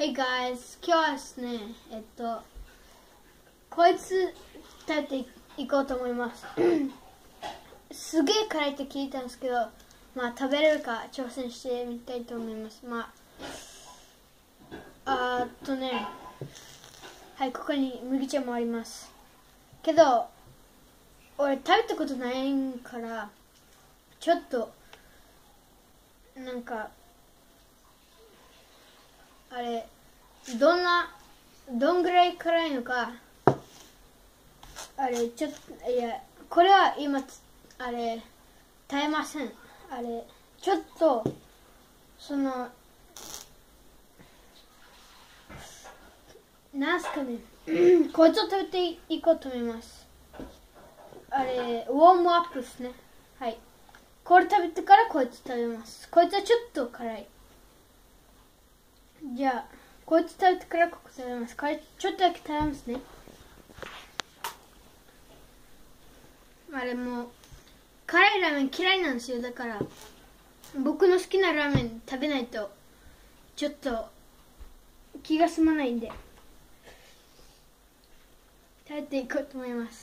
Hey guys、今日はですね、こいつ食べていこうと思います。すげえ辛いって聞いたんですけど、まあ食べれるか挑戦してみたいと思います。はい、ここに麦茶もあります。けど、俺食べたことないから、ちょっと、なんか、あれ、どんぐらい辛いのか、あれ、ちょっと、いや、これは今、あれ、耐えません。あれ、ちょっと、なんすかね、こいつを食べていこうと思います。あれ、ウォームアップですね。はい。これ食べてからこいつ食べます。こいつはちょっと辛い。じゃあ、こいつ食べてからここ食べます。これちょっとだけ食べますね。あれもう、辛いラーメン嫌いなんですよ。だから、僕の好きなラーメン食べないと、ちょっと気が済まないんで、食べていこうと思います。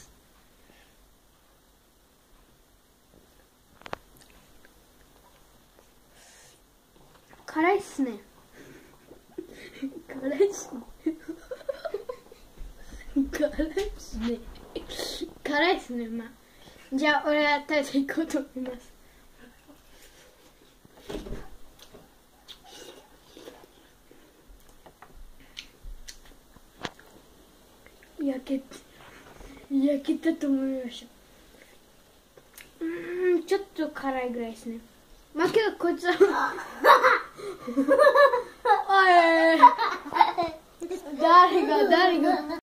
辛いっすね。辛いっすね。辛いっすね。辛いっすね。まあ、じゃあ俺は食べていこうと思います。焼けたと思いました。ちょっと辛いぐらいですね。まあけどこいつはおい誰が